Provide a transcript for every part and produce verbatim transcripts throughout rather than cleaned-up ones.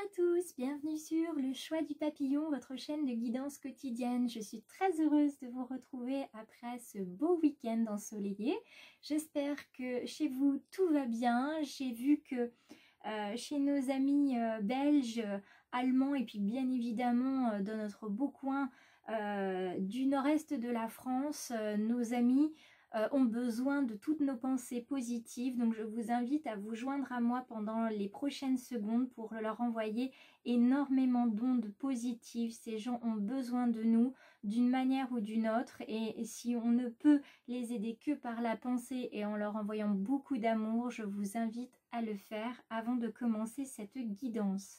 à tous, bienvenue sur Le Choix du Papillon, votre chaîne de guidance quotidienne. Je suis très heureuse de vous retrouver après ce beau week-end ensoleillé. J'espère que chez vous tout va bien. J'ai vu que euh, chez nos amis euh, belges, euh, allemands et puis bien évidemment euh, dans notre beau coin euh, du nord-est de la France, euh, nos amis Euh, ont besoin de toutes nos pensées positives. Donc je vous invite à vous joindre à moi pendant les prochaines secondes pour leur envoyer énormément d'ondes positives. Ces gens ont besoin de nous d'une manière ou d'une autre, et si on ne peut les aider que par la pensée et en leur envoyant beaucoup d'amour, je vous invite à le faire avant de commencer cette guidance.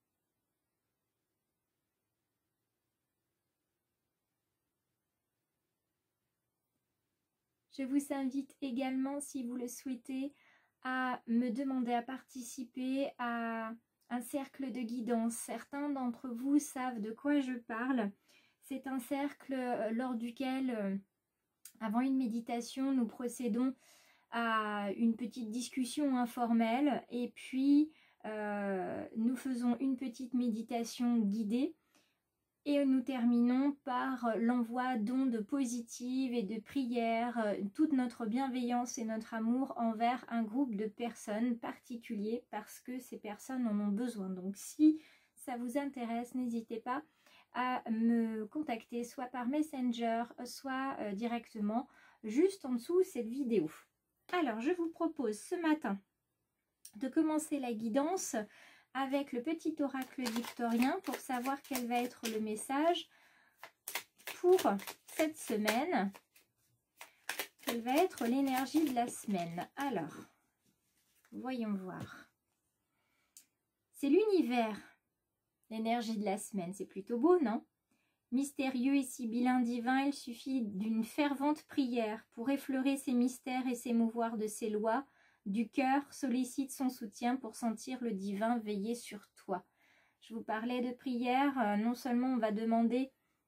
Je vous invite également, si vous le souhaitez, à me demander à participer à un cercle de guidance. Certains d'entre vous savent de quoi je parle. C'est un cercle lors duquel, avant une méditation, nous procédons à une petite discussion informelle et puis euh, nous faisons une petite méditation guidée. Et nous terminons par l'envoi d'ondes positives et de prières, toute notre bienveillance et notre amour envers un groupe de personnes particuliers parce que ces personnes en ont besoin. Donc si ça vous intéresse, n'hésitez pas à me contacter soit par Messenger, soit euh, directement juste en dessous de cette vidéo. Alors je vous propose ce matin de commencer la guidance avec le petit oracle victorien pour savoir quel va être le message pour cette semaine. Quelle va être l'énergie de la semaine? Alors, voyons voir. C'est l'univers, l'énergie de la semaine. C'est plutôt beau, non? Mystérieux et sibyllin divin, il suffit d'une fervente prière pour effleurer ses mystères et s'émouvoir de ses lois. Du cœur, sollicite son soutien pour sentir le divin veiller sur toi. Je vous parlais de prière. Euh, non seulement on va demander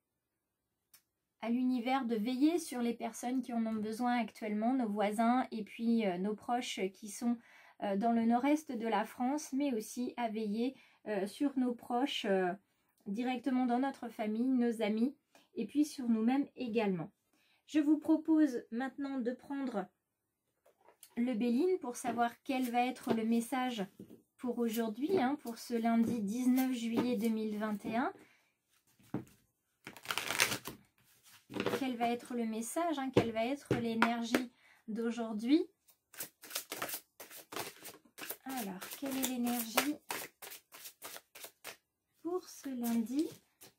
à l'univers de veiller sur les personnes qui en ont besoin actuellement, nos voisins et puis euh, nos proches qui sont euh, dans le nord-est de la France, mais aussi à veiller euh, sur nos proches euh, directement dans notre famille, nos amis, et puis sur nous-mêmes également. Je vous propose maintenant de prendre le Béline pour savoir quel va être le message pour aujourd'hui, hein, pour ce lundi dix-neuf juillet deux mille vingt et un. Quel va être le message, hein, quelle va être l'énergie d'aujourd'hui. Alors, quelle est l'énergie pour ce lundi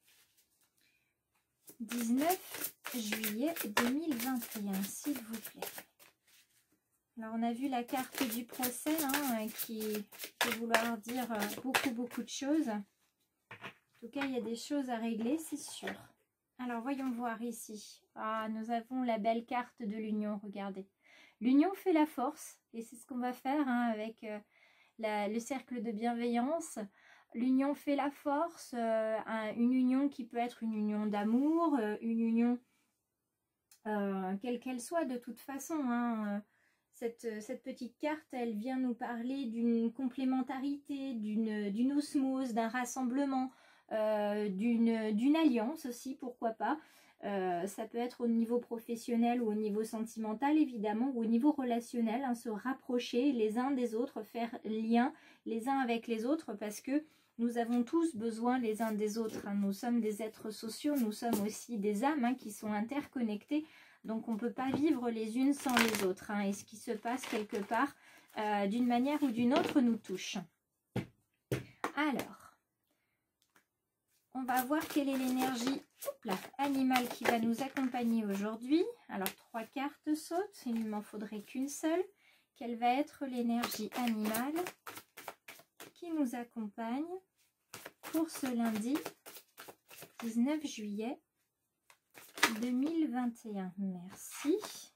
dix-neuf juillet deux mille vingt et un, s'il vous plaît. Alors, on a vu la carte du procès hein, qui peut vouloir dire beaucoup, beaucoup de choses. En tout cas, il y a des choses à régler, c'est sûr. Alors, voyons voir ici. Ah, nous avons la belle carte de l'union, regardez. L'union fait la force, et c'est ce qu'on va faire hein, avec euh, la, le cercle de bienveillance. L'union fait la force, euh, un, une union qui peut être une union d'amour, euh, une union, euh, quelle qu'elle soit de toute façon, hein, euh, Cette, cette petite carte, elle vient nous parler d'une complémentarité, d'une d'une osmose, d'un rassemblement, euh, d'une d'une alliance aussi, pourquoi pas. Euh, ça peut être au niveau professionnel ou au niveau sentimental, évidemment, ou au niveau relationnel, hein, se rapprocher les uns des autres, faire lien les uns avec les autres, parce que nous avons tous besoin les uns des autres. Hein. Nous sommes des êtres sociaux, nous sommes aussi des âmes hein, qui sont interconnectées. Donc on ne peut pas vivre les unes sans les autres. Hein, et ce qui se passe quelque part, euh, d'une manière ou d'une autre, nous touche. Alors, on va voir quelle est l'énergie animale qui va nous accompagner aujourd'hui. Alors, trois cartes sautent, il ne m'en faudrait qu'une seule. Quelle va être l'énergie animale qui nous accompagne pour ce lundi dix-neuf juillet deux mille vingt et un. Merci.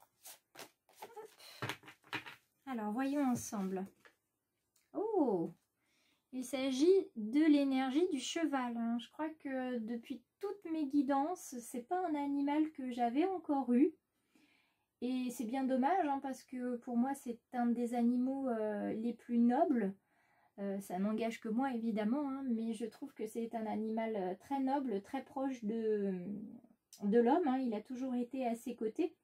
Hop. Alors, voyons ensemble. Oh, il s'agit de l'énergie du cheval. Hein. Je crois que depuis toutes mes guidances, c'est pas un animal que j'avais encore eu. Et c'est bien dommage, hein, parce que pour moi, c'est un des animaux euh, les plus nobles. Euh, ça n'engage que moi évidemment, hein, mais je trouve que c'est un animal euh, très noble, très proche de, de l'homme, hein, il a toujours été à ses côtés.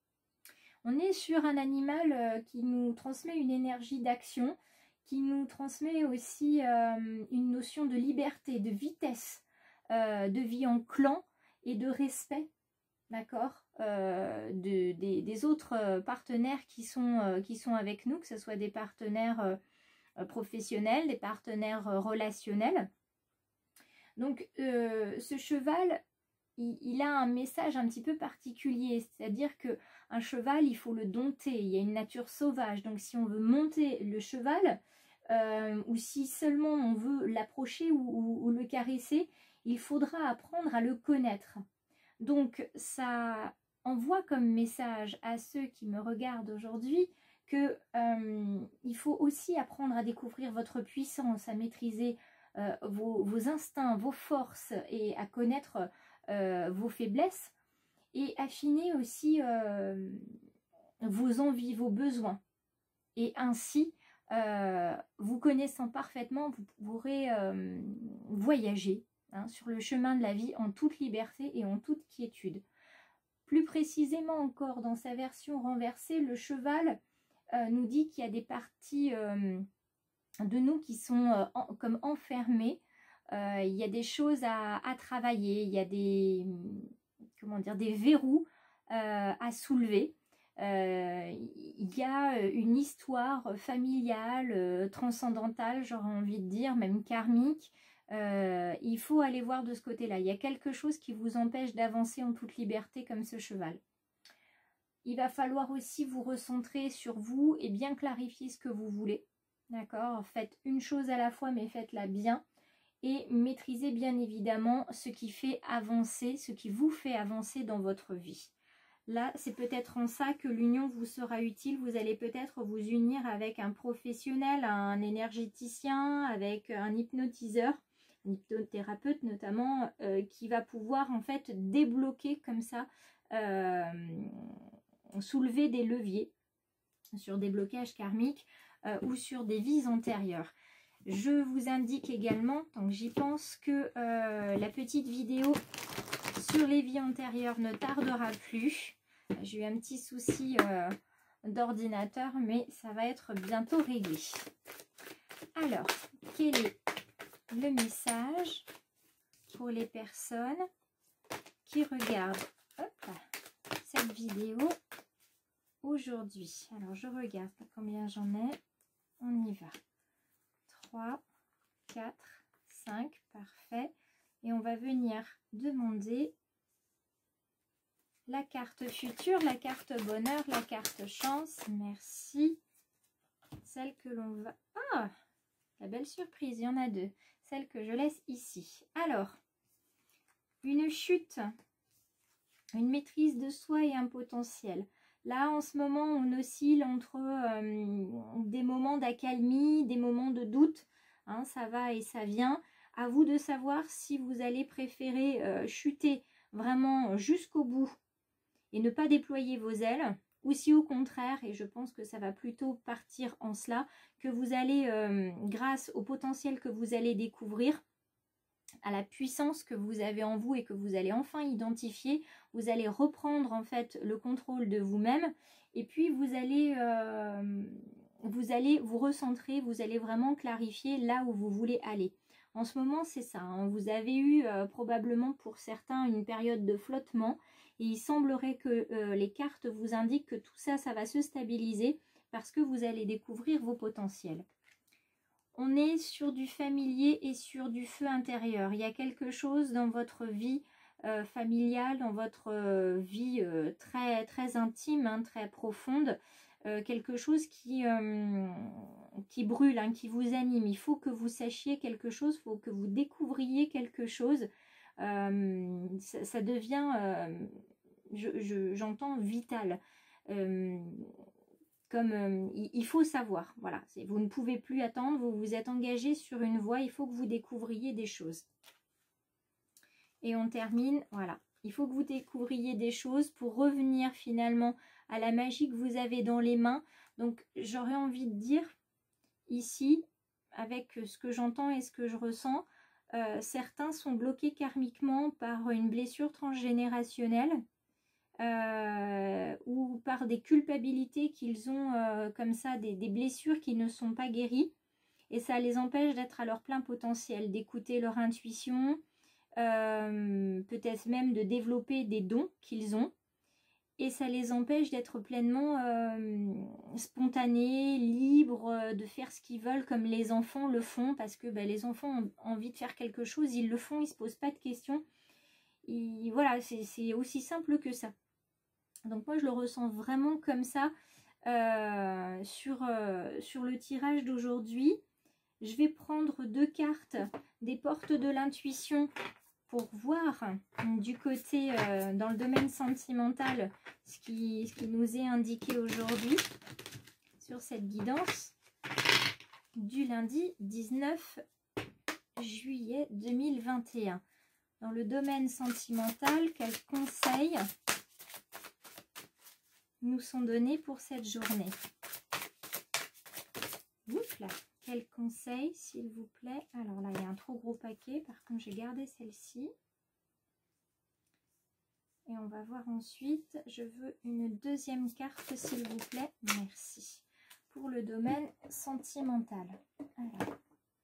On est sur un animal euh, qui nous transmet une énergie d'action, qui nous transmet aussi euh, une notion de liberté, de vitesse, euh, de vie en clan et de respect, d'accord, euh, de, des, des autres partenaires qui sont, euh, qui sont avec nous, que ce soit des partenaires euh, professionnels, des partenaires euh, relationnels. Donc euh, ce cheval, il, il a un message un petit peu particulier, c'est-à-dire que un cheval, il faut le dompter, il y a une nature sauvage, donc si on veut monter le cheval, euh, ou si seulement on veut l'approcher ou, ou, ou le caresser, il faudra apprendre à le connaître. Donc ça envoie comme message à ceux qui me regardent aujourd'hui que euh, il faut aussi apprendre à découvrir votre puissance, à maîtriser euh, vos, vos instincts, vos forces et à connaître euh, vos faiblesses et affiner aussi euh, vos envies, vos besoins. Et ainsi, euh, vous connaissant parfaitement, vous pourrez euh, voyager hein, sur le chemin de la vie en toute liberté et en toute quiétude. Plus précisément encore, dans sa version renversée, le cheval euh, nous dit qu'il y a des parties euh, de nous qui sont euh, en, comme enfermées. Euh, il y a des choses à, à travailler, il y a des, comment dire, des verrous euh, à soulever. Euh, il y a une histoire familiale, euh, transcendantale, j'aurais envie de dire, même karmique. Euh, il faut aller voir de ce côté-là. Il y a quelque chose qui vous empêche d'avancer en toute liberté comme ce cheval. Il va falloir aussi vous recentrer sur vous et bien clarifier ce que vous voulez. D'accord? Faites une chose à la fois, mais faites-la bien. Et maîtrisez bien évidemment ce qui fait avancer, ce qui vous fait avancer dans votre vie. Là, c'est peut-être en ça que l'union vous sera utile. Vous allez peut-être vous unir avec un professionnel, un énergéticien, avec un hypnotiseur, un hypnothérapeute notamment, euh, qui va pouvoir en fait débloquer comme ça, euh, soulever des leviers sur des blocages karmiques euh, ou sur des vies antérieures. Je vous indique également, tant que j'y pense, que euh, la petite vidéo sur les vies antérieures ne tardera plus. J'ai eu un petit souci euh, d'ordinateur, mais ça va être bientôt réglé. Alors, quel est le message pour les personnes qui regardent hop, cette vidéo aujourd'hui? Alors, je regarde combien j'en ai. On y va. trois, quatre, cinq, parfait. Et on va venir demander la carte future, la carte bonheur, la carte chance. Merci. Celle que l'on va... Ah, la belle surprise, il y en a deux. Celle que je laisse ici. Alors, une chute, une maîtrise de soi et un potentiel. Là, en ce moment, on oscille entre euh, des moments d'accalmie, des moments de doute. Hein, ça va et ça vient. À vous de savoir si vous allez préférer euh, chuter vraiment jusqu'au bout et ne pas déployer vos ailes, ou si au contraire, et je pense que ça va plutôt partir en cela, que vous allez, euh, grâce au potentiel que vous allez découvrir, à la puissance que vous avez en vous et que vous allez enfin identifier, vous allez reprendre en fait le contrôle de vous-même et puis vous allez, euh, vous allez vous recentrer, vous allez vraiment clarifier là où vous voulez aller. En ce moment, c'est ça, hein. Vous avez eu euh, probablement pour certains une période de flottement et il semblerait que euh, les cartes vous indiquent que tout ça, ça va se stabiliser parce que vous allez découvrir vos potentiels. On est sur du familier et sur du feu intérieur. Il y a quelque chose dans votre vie euh, familiale, dans votre euh, vie euh, très, très intime, hein, très profonde. Euh, quelque chose qui, euh, qui brûle, hein, qui vous anime. Il faut que vous sachiez quelque chose, il faut que vous découvriez quelque chose. Euh, ça, ça devient, euh, je, je, j'entends, vital. Euh, Comme euh, il faut savoir, voilà, vous ne pouvez plus attendre, vous vous êtes engagé sur une voie, il faut que vous découvriez des choses. Et on termine, voilà, il faut que vous découvriez des choses pour revenir finalement à la magie que vous avez dans les mains. Donc j'aurais envie de dire ici, avec ce que j'entends et ce que je ressens, euh, certains sont bloqués karmiquement par une blessure transgénérationnelle euh, ou par des culpabilités qu'ils ont euh, comme ça, des, des blessures qui ne sont pas guéries. Et ça les empêche d'être à leur plein potentiel, d'écouter leur intuition, euh, peut-être même de développer des dons qu'ils ont. Et ça les empêche d'être pleinement euh, spontanés, libres, de faire ce qu'ils veulent comme les enfants le font. Parce que ben, les enfants ont envie de faire quelque chose, ils le font, ils ne se posent pas de questions. Et voilà, c'est aussi simple que ça. Donc moi je le ressens vraiment comme ça euh, sur, euh, sur le tirage d'aujourd'hui. Je vais prendre deux cartes des portes de l'intuition pour voir du côté, euh, dans le domaine sentimental, ce qui, ce qui nous est indiqué aujourd'hui sur cette guidance du lundi dix-neuf juillet deux mille vingt et un. Dans le domaine sentimental, quels conseils nous sont donnés pour cette journée? Ouf là. Quel conseil, s'il vous plaît? Alors là, il y a un trop gros paquet. Par contre, j'ai gardé celle-ci. Et on va voir ensuite. Je veux une deuxième carte, s'il vous plaît. Merci. Pour le domaine sentimental. Alors.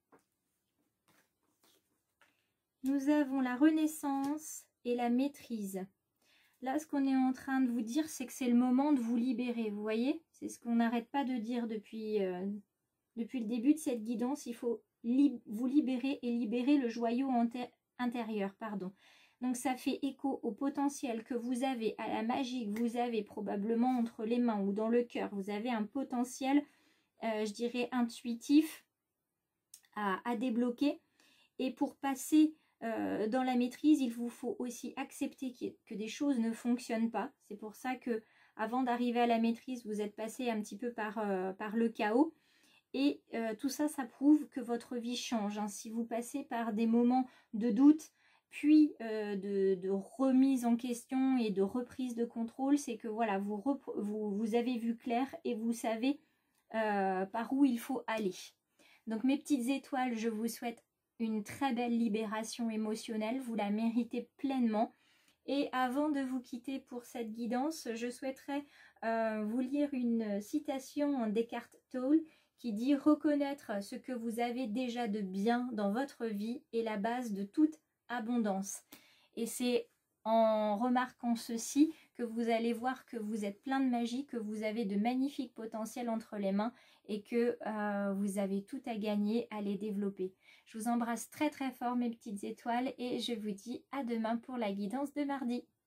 Nous avons la renaissance et la maîtrise. Là, ce qu'on est en train de vous dire, c'est que c'est le moment de vous libérer. Vous voyez? C'est ce qu'on n'arrête pas de dire depuis... Euh, Depuis le début de cette guidance, il faut li vous libérer et libérer le joyau intérieur. Pardon. Donc ça fait écho au potentiel que vous avez, à la magie que vous avez probablement entre les mains ou dans le cœur. Vous avez un potentiel, euh, je dirais, intuitif à, à débloquer. Et pour passer euh, dans la maîtrise, il vous faut aussi accepter que, que des choses ne fonctionnent pas. C'est pour ça que avant d'arriver à la maîtrise, vous êtes passé un petit peu par, euh, par le chaos. Et euh, tout ça, ça prouve que votre vie change. Hein. Si vous passez par des moments de doute, puis euh, de, de remise en question et de reprise de contrôle, c'est que voilà, vous, vous, vous avez vu clair et vous savez euh, par où il faut aller. Donc mes petites étoiles, je vous souhaite une très belle libération émotionnelle. Vous la méritez pleinement. Et avant de vous quitter pour cette guidance, je souhaiterais euh, vous lire une citation d'Eckhart Tolle qui dit « Reconnaître ce que vous avez déjà de bien dans votre vie est la base de toute abondance. » Et c'est en remarquant ceci que vous allez voir que vous êtes plein de magie, que vous avez de magnifiques potentiels entre les mains et que euh, vous avez tout à gagner à les développer. Je vous embrasse très très fort mes petites étoiles et je vous dis à demain pour la guidance de mardi.